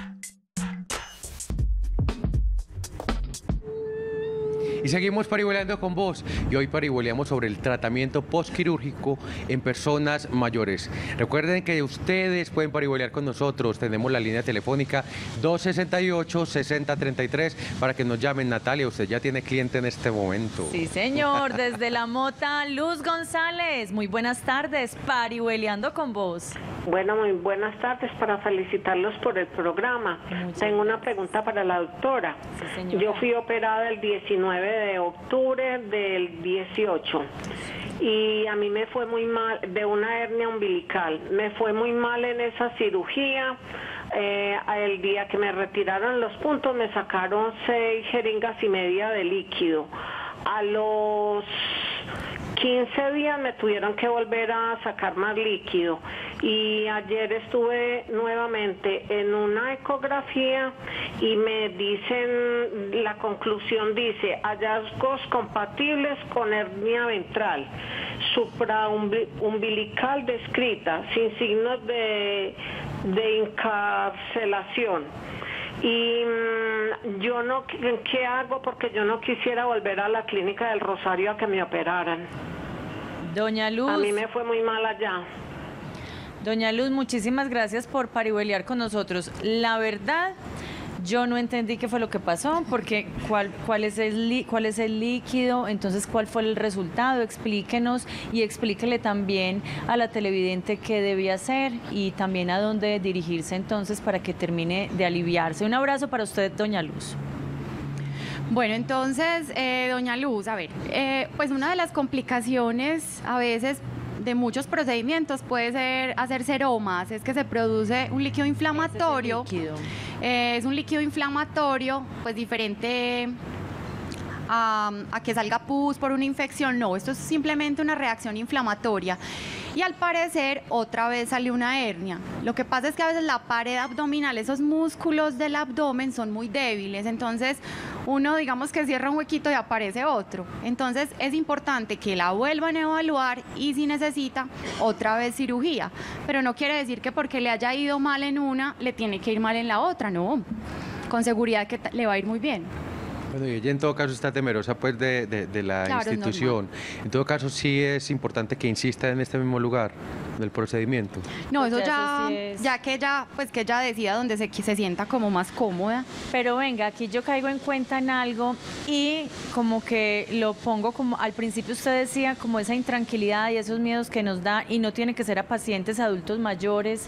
Y seguimos parihueleando con vos y hoy parihueleamos sobre el tratamiento postquirúrgico en personas mayores. Recuerden que ustedes pueden parihuelear con nosotros, tenemos la línea telefónica dos sesenta y ocho, sesenta treinta y tres para que nos llamen. Natalia, usted ya tiene cliente en este momento. Sí señor, desde La Mota, Luz González, muy buenas tardes, parihueleando con vos. Bueno, muy buenas tardes, para felicitarlos por el programa. Muchas Tengo una gracias. pregunta para la doctora. Sí, señora. Yo fui operada el diecinueve de octubre del dieciocho y a mí me fue muy mal de una hernia umbilical. Me fue muy mal en esa cirugía. Eh, el día que me retiraron los puntos me sacaron seis jeringas y media de líquido. A los quince días me tuvieron que volver a sacar más líquido y ayer estuve nuevamente en una ecografía y me dicen, la conclusión dice, hallazgos compatibles con hernia ventral, supraumbilical descrita, sin signos de, de encarcelación. Y mmm, yo no, ¿qué hago? Porque yo no quisiera volver a la clínica del Rosario a que me operaran. Doña Luz. A mí me fue muy mal allá. Doña Luz, muchísimas gracias por parihuelear con nosotros. La verdad, yo no entendí qué fue lo que pasó, porque cuál, cuál, es el, cuál es el líquido, entonces cuál fue el resultado, explíquenos y explíquele también a la televidente qué debía hacer y también a dónde dirigirse entonces para que termine de aliviarse. Un abrazo para usted, doña Luz. Bueno, entonces, eh, doña Luz, a ver, eh, pues una de las complicaciones a veces de muchos procedimientos puede ser hacer seromas, es que se produce un líquido inflamatorio. Ese es el líquido. Eh, es un líquido inflamatorio, pues diferente a, a que salga pus por una infección, no, esto es simplemente una reacción inflamatoria. Y al parecer otra vez salió una hernia. Lo que pasa es que a veces la pared abdominal, esos músculos del abdomen son muy débiles, entonces uno digamos que cierra un huequito y aparece otro. Entonces es importante que la vuelvan a evaluar y si necesita otra vez cirugía. Pero no quiere decir que porque le haya ido mal en una, le tiene que ir mal en la otra, no. Con seguridad que le va a ir muy bien. Bueno, y ella en todo caso está temerosa pues de, de, de la Claro, institución. En todo caso sí es importante que insista en este mismo lugar del procedimiento. No, Pues eso ya ya, eso sí es- ya que ella, pues que ella decida donde se, se sienta como más cómoda. Pero venga, aquí yo caigo en cuenta en algo y como que lo pongo como, al principio usted decía, como esa intranquilidad y esos miedos que nos da, y no tiene que ser a pacientes adultos mayores.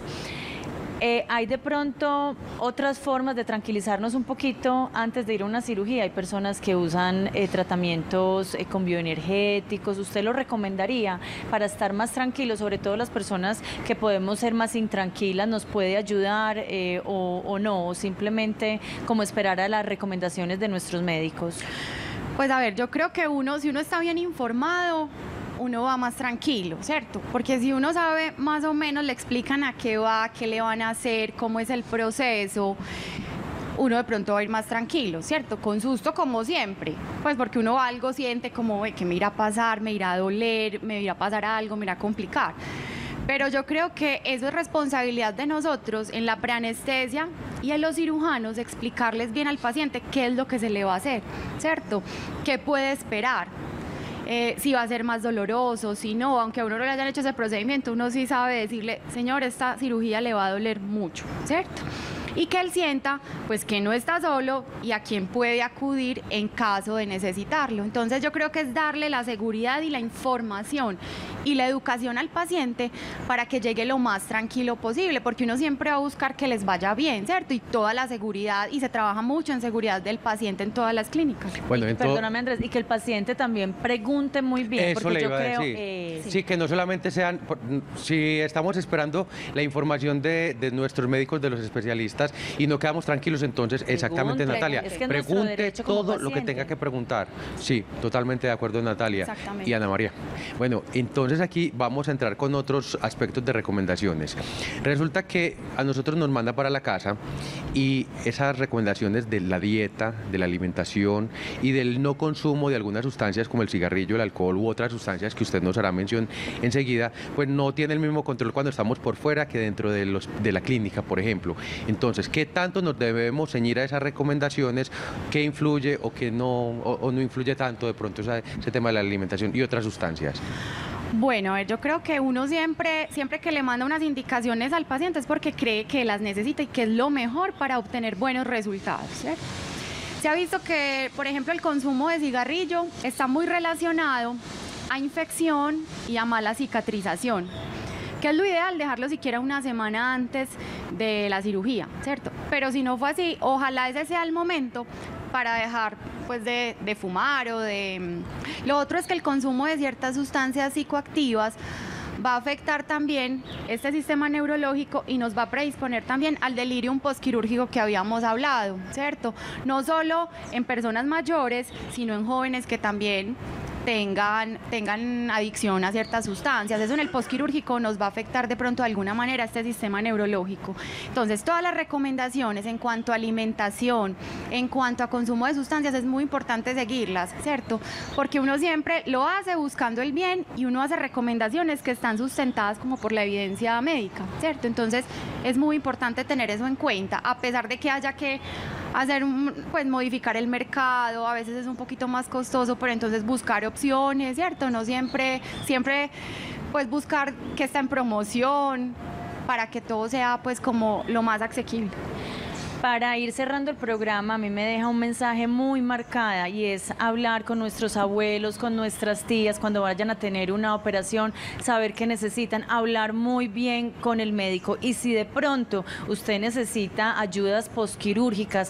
Eh, hay de pronto otras formas de tranquilizarnos un poquito antes de ir a una cirugía. Hay personas que usan eh, tratamientos eh, con bioenergéticos. ¿Usted lo recomendaría para estar más tranquilos? Sobre todo las personas que podemos ser más intranquilas, ¿nos puede ayudar eh, o, o no? O simplemente como esperar a las recomendaciones de nuestros médicos. Pues a ver, yo creo que uno, si uno está bien informado, uno va más tranquilo, ¿cierto? Porque si uno sabe más o menos, le explican a qué va, qué le van a hacer, cómo es el proceso, uno de pronto va a ir más tranquilo, ¿cierto? Con susto como siempre, pues porque uno algo siente como que me irá a pasar, me irá a doler, me irá a pasar algo, me irá a complicar. Pero yo creo que eso es responsabilidad de nosotros en la preanestesia y en los cirujanos explicarles bien al paciente qué es lo que se le va a hacer, ¿cierto? ¿Qué puede esperar? Eh, si va a ser más doloroso, si no, aunque a uno no le hayan hecho ese procedimiento, uno sí sabe decirle, señor, esta cirugía le va a doler mucho, ¿cierto? Y que él sienta pues que no está solo y a quien puede acudir en caso de necesitarlo. Entonces yo creo que es darle la seguridad y la información y la educación al paciente para que llegue lo más tranquilo posible, porque uno siempre va a buscar que les vaya bien, ¿cierto? Y toda la seguridad, y se trabaja mucho en seguridad del paciente en todas las clínicas. Bueno, Y, en todo- perdóname Andrés, y que el paciente también pregunte muy bien, Eso porque le yo iba a creo... decir. eh, sí. que no solamente sean, por- si estamos esperando la información de, de nuestros médicos, de los especialistas, y no quedamos tranquilos, entonces, exactamente, Pregunte. Natalia, Es que es nuestro pregunte derecho como todo lo que paciente. tenga que preguntar. Sí, totalmente de acuerdo, Natalia. Exactamente. Y Ana María. Bueno, entonces aquí vamos a entrar con otros aspectos de recomendaciones. Resulta que a nosotros nos manda para la casa y esas recomendaciones de la dieta, de la alimentación y del no consumo de algunas sustancias como el cigarrillo, el alcohol u otras sustancias que usted nos hará mención enseguida, pues no tiene el mismo control cuando estamos por fuera que dentro de, los, de la clínica, por ejemplo. Entonces, ¿qué tanto nos debemos ceñir a esas recomendaciones? ¿Qué influye o qué no, o, o no influye tanto de pronto esa- ese tema de la alimentación y otras sustancias? Bueno, a ver, yo creo que uno siempre, siempre que le manda unas indicaciones al paciente es porque cree que las necesita y que es lo mejor para obtener buenos resultados, ¿cierto? Se ha visto que, por ejemplo, el consumo de cigarrillo está muy relacionado a infección y a mala cicatrización, que es lo ideal dejarlo siquiera una semana antes de la cirugía, ¿cierto? Pero si no fue así, ojalá ese sea el momento para dejar pues de, de fumar o de... Lo otro es que el consumo de ciertas sustancias psicoactivas va a afectar también este sistema neurológico y nos va a predisponer también al delirium postquirúrgico que habíamos hablado, ¿cierto? No solo en personas mayores, sino en jóvenes que también tengan, tengan adicción a ciertas sustancias. Eso en el postquirúrgico nos va a afectar de pronto de alguna manera este sistema neurológico. Entonces, todas las recomendaciones en cuanto a alimentación, en cuanto a consumo de sustancias, es muy importante seguirlas, ¿cierto? Porque uno siempre lo hace buscando el bien y uno hace recomendaciones que están sustentadas como por la evidencia médica, ¿cierto? Entonces, es muy importante tener eso en cuenta, a pesar de que haya que hacer, un- pues modificar el mercado, a veces es un poquito más costoso, pero entonces buscar opciones, ¿cierto? No siempre, siempre pues buscar que está en promoción para que todo sea pues como lo más asequible. Para ir cerrando el programa, a mí me deja un mensaje muy marcada y es hablar con nuestros abuelos, con nuestras tías, cuando vayan a tener una operación, saber que necesitan hablar muy bien con el médico y si de pronto usted necesita ayudas postquirúrgicas,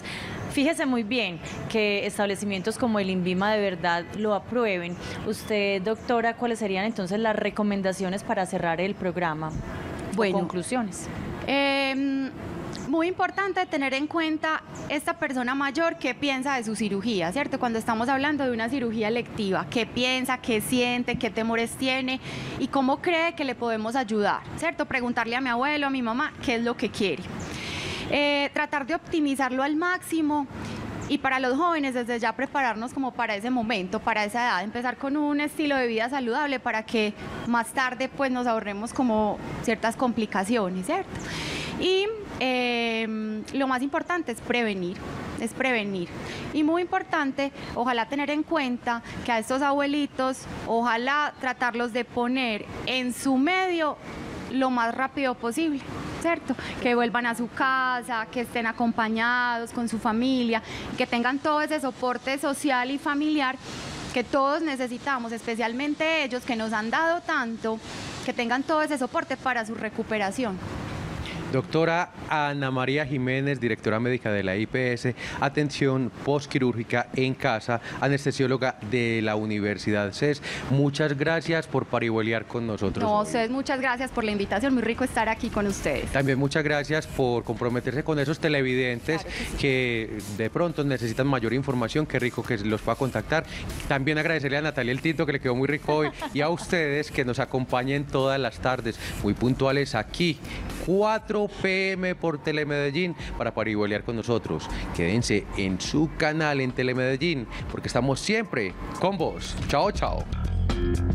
Fíjese muy bien que establecimientos como el INVIMA de verdad lo aprueben. Usted, doctora, ¿cuáles serían entonces las recomendaciones para cerrar el programa? Bueno, o conclusiones. Eh, Muy importante tener en cuenta esta persona mayor qué piensa de su cirugía, ¿cierto? Cuando estamos hablando de una cirugía electiva, qué piensa, qué siente, qué temores tiene y cómo cree que le podemos ayudar, ¿cierto? Preguntarle a mi abuelo, a mi mamá, qué es lo que quiere. Eh, tratar de optimizarlo al máximo. Y para los jóvenes, desde ya prepararnos como para ese momento, para esa edad, empezar con un estilo de vida saludable para que más tarde pues nos ahorremos como ciertas complicaciones, ¿cierto? Y eh, lo más importante es prevenir, es prevenir. Y muy importante, ojalá tener en cuenta que a estos abuelitos, ojalá tratarlos de poner en su medio lo más rápido posible, ¿cierto? Que vuelvan a su casa, que estén acompañados con su familia, que tengan todo ese soporte social y familiar que todos necesitamos, especialmente ellos que nos han dado tanto, que tengan todo ese soporte para su recuperación. Doctora Ana María Jiménez, directora médica de la I P S, atención postquirúrgica en casa, anestesióloga de la Universidad C E S. Muchas gracias por parihueliar con nosotros. No, hoy. ustedes, muchas gracias por la invitación, muy rico estar aquí con ustedes. También muchas gracias por comprometerse con esos televidentes Claro que sí. que de pronto necesitan mayor información, qué rico que los pueda contactar. También agradecerle a Natalia el tinto que le quedó muy rico hoy y a ustedes que nos acompañen todas las tardes, muy puntuales aquí, cuatro p m por Telemedellín para parihueliar con nosotros. Quédense en su canal en Telemedellín porque estamos siempre con vos. Chao, chao.